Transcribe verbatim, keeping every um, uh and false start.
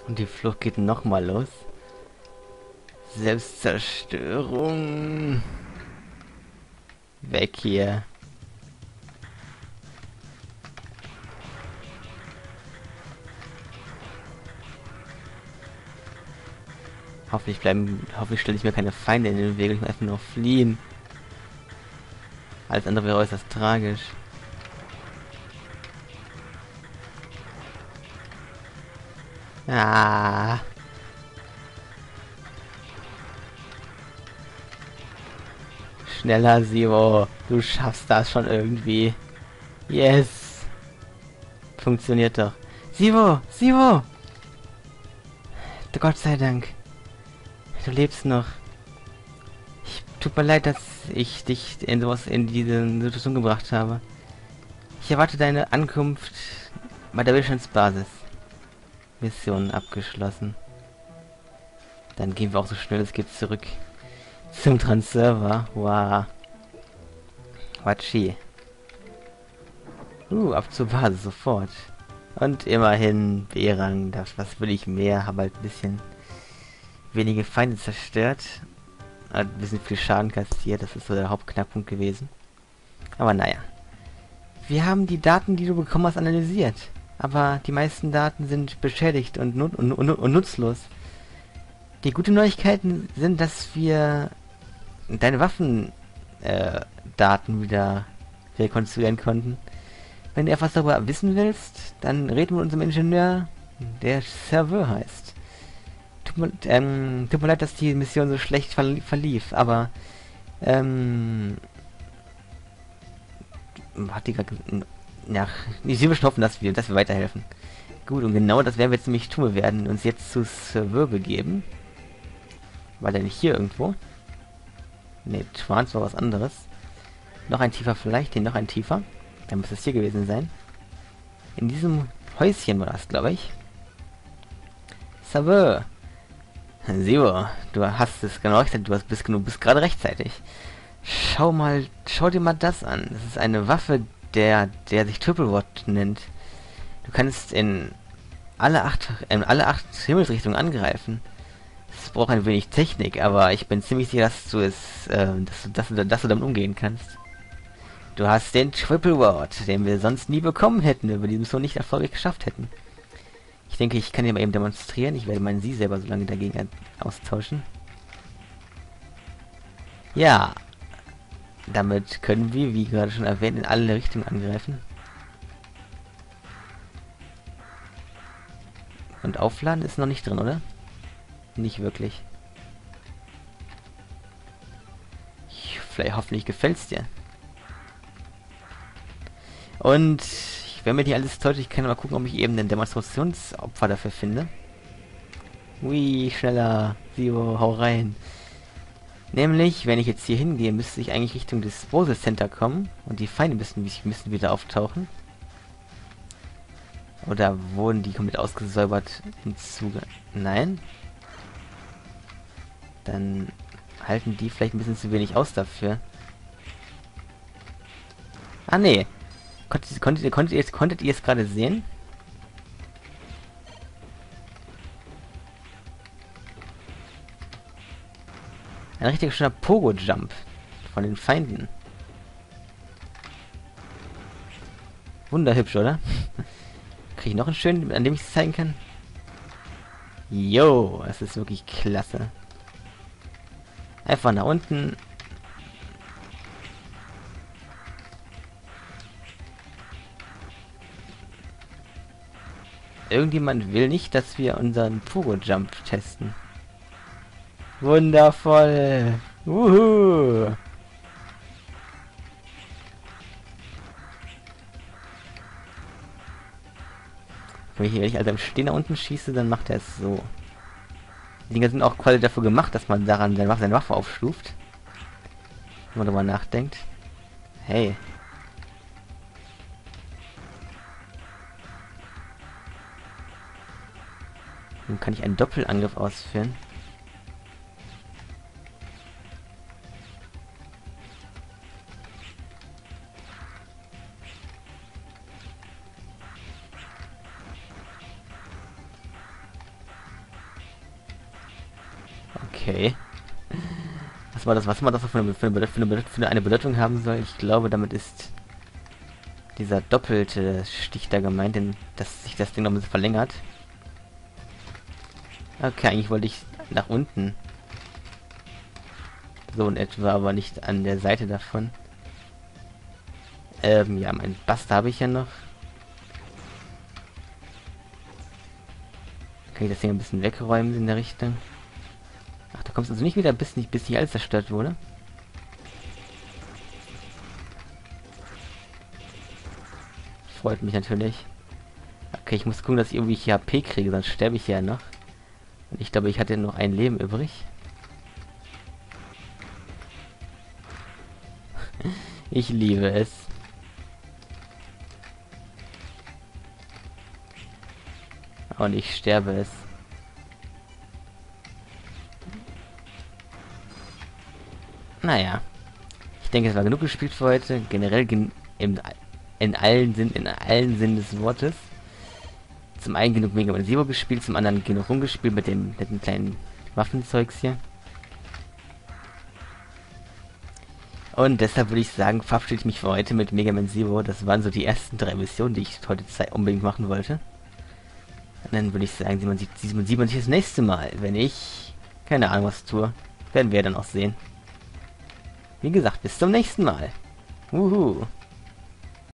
Und die Flucht geht nochmal los. Selbstzerstörung. Weg hier. Hoffentlich bleiben, hoffentlich stelle ich mir keine Feinde in den Weg. Ich muss einfach nur fliehen. Alles andere wäre äußerst tragisch. Ah. Schneller, Siro. Du schaffst das schon irgendwie. Yes. Funktioniert doch. Siro! Siro! Gott sei Dank. Du lebst noch. Ich, tut mir leid, dass ich dich in sowas in diese Situation gebracht habe. Ich erwarte deine Ankunft bei der Widerstandsbasis. Mission abgeschlossen. Dann gehen wir auch so schnell es geht zurück zum Transserver. Wow. Watschi. Uh, ab zur Basis sofort. Und immerhin B-Rang. Das, was will ich mehr? Habe halt ein bisschen wenige Feinde zerstört. Hat ein bisschen viel Schaden kassiert. Das ist so der Hauptknackpunkt gewesen. Aber naja. Wir haben die Daten, die du bekommen hast, analysiert. Aber die meisten Daten sind beschädigt und, nut und, und, und nutzlos. Die guten Neuigkeiten sind, dass wir deine Waffendaten äh, Daten wieder rekonstruieren konnten. Wenn du etwas darüber wissen willst, dann reden wir mit unserem Ingenieur, der Serveur heißt. Tut mir, ähm, tut mir leid, dass die Mission so schlecht verli verlief, aber ähm, hat die grad, ja, ich will hoffen, dass wir, dass wir weiterhelfen. Gut, und genau das werden wir jetzt nämlich tun. Wir werden uns jetzt zu Serveur begeben. War der nicht hier irgendwo? Ne, Trance war was anderes. Noch ein tiefer vielleicht, den noch ein tiefer. Dann muss es hier gewesen sein. In diesem Häuschen war das, glaube ich. Serveur. Siro, du hast es genau rechtzeitig, du bist, du bist gerade rechtzeitig. Schau mal, schau dir mal das an. Das ist eine Waffe, der, der sich Triple Rod nennt. Du kannst in alle acht, in alle acht Himmelsrichtungen angreifen. Es braucht ein wenig Technik, aber ich bin ziemlich sicher, dass du es, äh, dass du, dass du, dass du damit umgehen kannst. Du hast den Triple Rod, den wir sonst nie bekommen hätten, wenn wir die Mission nicht erfolgreich geschafft hätten. Ich denke, ich kann dir mal eben demonstrieren. Ich werde meinen Sie selber so lange dagegen austauschen. Ja. Damit können wir, wie gerade schon erwähnt, in alle Richtungen angreifen. Und aufladen ist noch nicht drin, oder? Nicht wirklich. Ich, vielleicht hoffentlich gefällt's dir. Und wenn mir nicht alles täuscht, ich kann mal gucken, ob ich eben einen Demonstrationsopfer dafür finde. Ui, schneller. Siro, hau rein. Nämlich, wenn ich jetzt hier hingehe, müsste ich eigentlich Richtung Disposal Center kommen. Und die Feinde müssen, müssen wieder auftauchen. Oder wurden die komplett ausgesäubert im Zuge? Nein. Dann halten die vielleicht ein bisschen zu wenig aus dafür. Ah, nee. Konntet, konntet, ihr, konntet, ihr, konntet ihr es gerade sehen? Ein richtig schöner Pogo-Jump von den Feinden. Wunderhübsch, oder? Kriege ich noch einen schönen, an dem ich es zeigen kann? Jo, das ist wirklich klasse. Einfach nach unten. Irgendjemand will nicht, dass wir unseren Pogo-Jump testen. Wundervoll. Wuhu. Wenn ich, wenn ich also im Stehen da unten schieße, dann macht er es so. Die Dinger sind auch quasi dafür gemacht, dass man daran seine Waffe, seine Waffe aufstuft. Wenn man darüber nachdenkt. Hey. Nun kann ich einen Doppelangriff ausführen. Okay. Was war das, was war das für eine, für eine, für eine, für eine Bedeutung haben soll? Ich glaube, damit ist dieser doppelte Stich da gemeint, denn dass sich das Ding noch ein bisschen verlängert. Okay, eigentlich wollte ich nach unten. So in etwa, aber nicht an der Seite davon. Ähm, ja, mein Buster habe ich ja noch. Kann ich das Ding ein bisschen wegräumen in der Richtung? Ach, da kommst du also nicht wieder, bis nicht, bis nicht alles zerstört wurde. Freut mich natürlich. Okay, ich muss gucken, dass ich irgendwie hier H P kriege, sonst sterbe ich ja noch. Und ich glaube, ich hatte noch ein Leben übrig. Ich liebe es. Und ich sterbe es. Naja. Ich denke, es war genug gespielt für heute. Generell gen im, in allen Sinn, in allen Sinn des Wortes. Zum einen genug Mega Man Zero gespielt, zum anderen genug rumgespielt mit dem netten kleinen Waffenzeugs hier. Und deshalb würde ich sagen, verabschiede ich mich für heute mit Mega Man Zero. Das waren so die ersten drei Missionen, die ich heute unbedingt machen wollte. Und dann würde ich sagen, sieht man, sieht, sieht man sich das nächste Mal, wenn ich keine Ahnung was tue. Werden wir dann auch sehen. Wie gesagt, bis zum nächsten Mal. Wuhu.